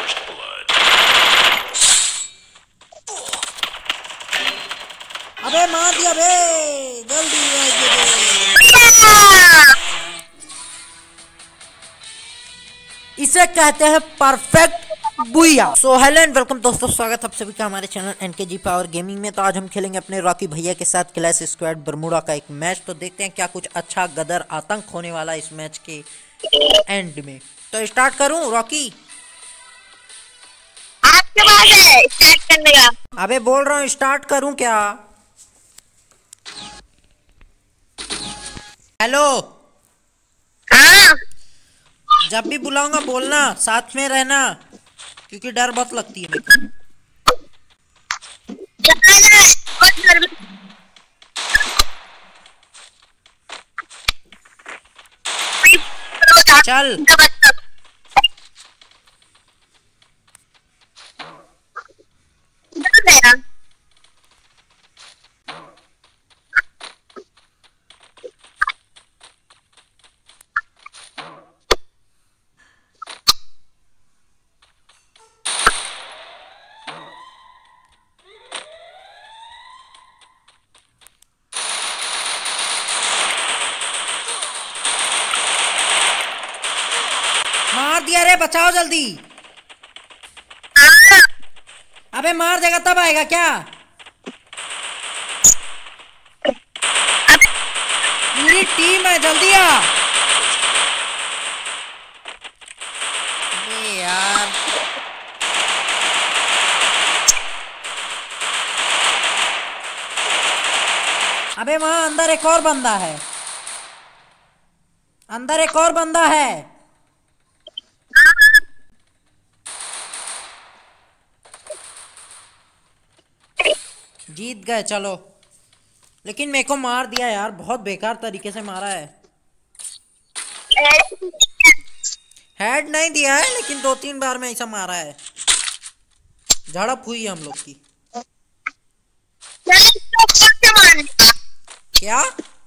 अबे मार दिया बे, जल्दी इसे कहते हैं परफेक्ट बुया। सो हेलो एंड वेलकम दोस्तों, स्वागत है आप सभी का हमारे चैनल एनकेजी पावर गेमिंग में। तो आज हम खेलेंगे अपने रॉकी भैया के साथ क्लैश स्क्वाड बरमूडा का एक मैच। तो देखते हैं क्या कुछ अच्छा गदर आतंक होने वाला है इस मैच के एंड में। तो स्टार्ट करूं रॉकी? आपके पास है स्टार्ट करने का? अबे बोल रहा हूँ स्टार्ट करूं क्या? हेलो, हाँ जब भी बुलाऊंगा बोलना, साथ में रहना, क्योंकि डर बहुत लगती है मेरे को। चल मार दिया रे, बचाओ जल्दी। अबे मार देगा तब आएगा क्या? पूरी टीम है, जल्दी आ। अबे यार अबे वहां अंदर एक और बंदा है, अंदर एक और बंदा है। जीत गए चलो, लेकिन मेरे को मार दिया यार, बहुत बेकार तरीके से मारा है। हेड नहीं दिया है, लेकिन 2-3 बार में ऐसा मारा है। झड़प हुई है हम लोग की। क्या?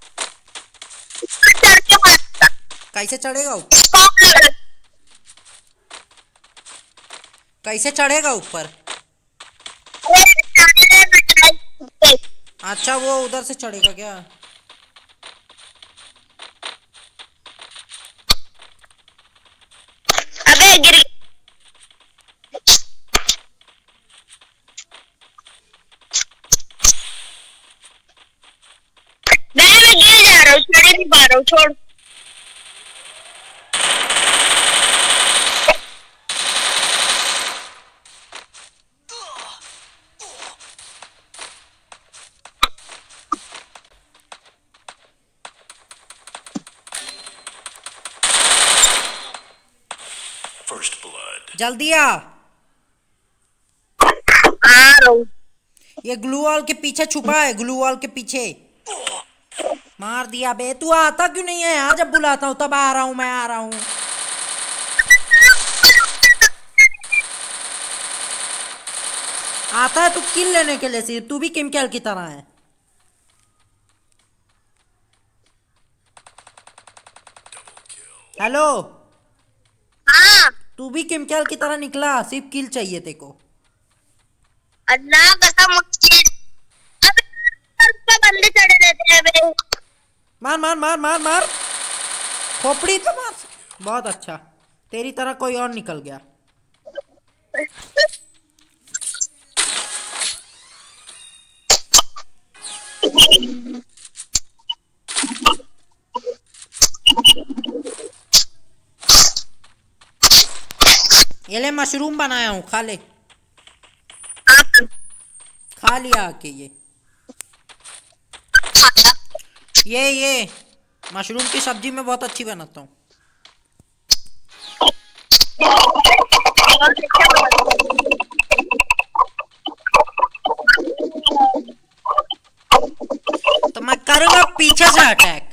कैसे चढ़ेगा ऊपर? कैसे चढ़ेगा ऊपर? अच्छा वो उधर से चढ़ेगा क्या? अबे गिर मैं गिर जा रहा हूँ, चढ़ नहीं पा रहा हूँ, छोड़। जल्दी आ। रहा हूँ। ये ग्लू वॉल के पीछे छुपा है, ग्लू वॉल के पीछे। मार दिया बे। तू आता क्यों नहीं है यार? जब बुलाता हूँ तब आ रहा हूँ, मैं आ रहा हूँ। आता है तू किल लेने के लिए, सिर्फ तू भी किमकेल की तरह है। हेलो, हाँ तू भी किमकेल की तरह निकला, सिर्फ किल चाहिए तेरे को। अल्लाह कसम मुझे बंदे चढ़े रहते हैं बे। मार मार मार मार मार, खोपड़ी तो मार। बहुत अच्छा, तेरी तरह कोई और निकल गया। ये ले मशरूम बनाया हूँ, खा ले। खा लिया आके। ये मशरूम की सब्जी मैं बहुत अच्छी बनाता हूँ। तो मैं करूँगा पीछे से अटैक।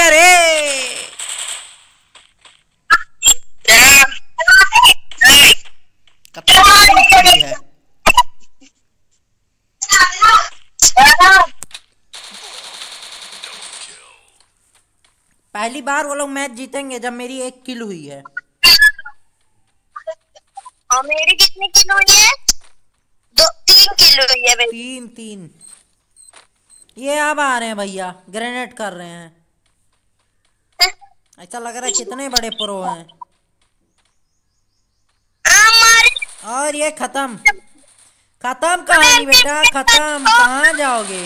रे। खड़ी है। पहली बार वो लोग मैच जीतेंगे जब मेरी 1 किल हुई है। और मेरी कितनी किल हुई है? 3 किल हुई है मेरी। 3-3। ये अब आ रहे हैं भैया, ग्रेनेड कर रहे हैं। ऐसा लग रहा है कितने बड़े प्रो हैं। और ये खत्म कहानी बेटा, खत्म। कहाँ जाओगे?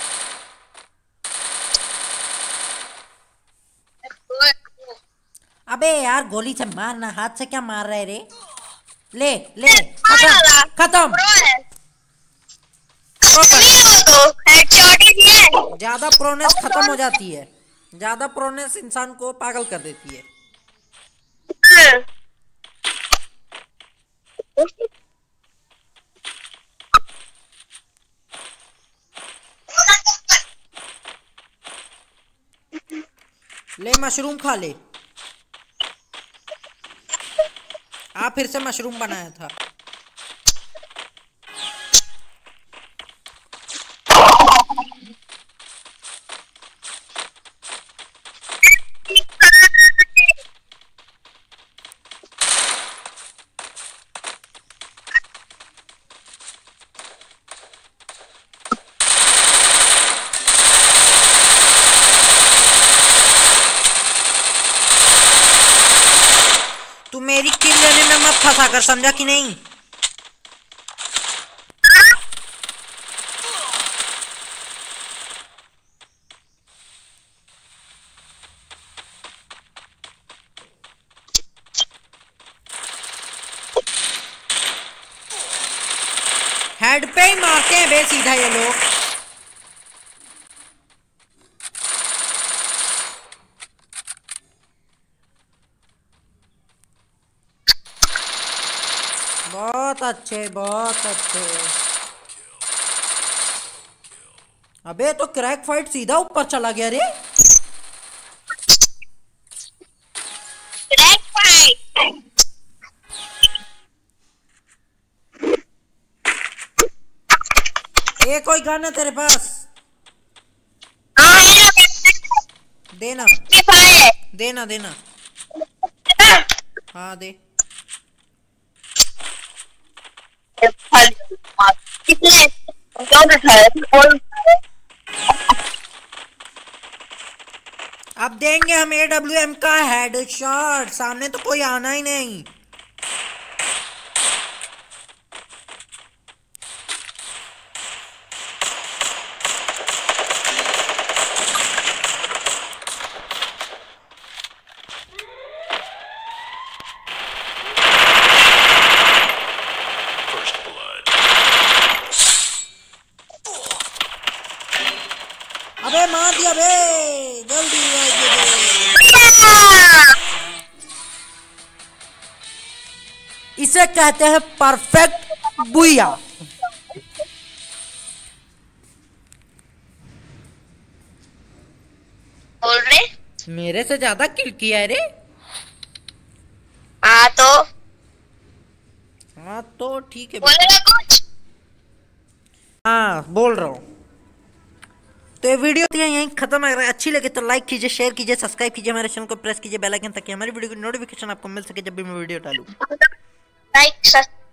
अबे यार गोली से मारना, हाथ से क्या मार रहे रे? ले ले, खत्म। ज्यादा प्रोनेस खत्म हो जाती है, ज्यादा प्रोनेस इंसान को पागल कर देती है। ले मशरूम खा ले। फिर से मशरूम बनाया था। तू मेरी किल लेने में मत फंसा कर, समझा कि नहीं? हेड पे ही मारते हैं बे सीधा ये लोग। बहुत अच्छे, बहुत अच्छे। अबे तो क्रैक फाइट सीधा ऊपर चला गया रे। Crack fight. ये कोई गन है तेरे पास? देना देना देना। हाँ दे। अब देंगे हम AWM का हेडशॉट, सामने तो कोई आना ही नहीं। अबे मार दिया बे, जल्दी इसे कहते हैं परफेक्ट बुया। बोल रहे मेरे से ज्यादा किल किया है रे। हाँ तो ठीक है, बोलेगा कुछ? हाँ बोल रहा हूँ। तो ये वीडियो यहीं खत्म। अगर अच्छी लगे तो लाइक कीजिए, शेयर कीजिए, सब्सक्राइब कीजिए, हमारे चैनल को प्रेस कीजिए बेल आइकन ताकि हमारी वीडियो की नोटिफिकेशन आपको मिल सके जब भी मैं वीडियो डालूं। लाइक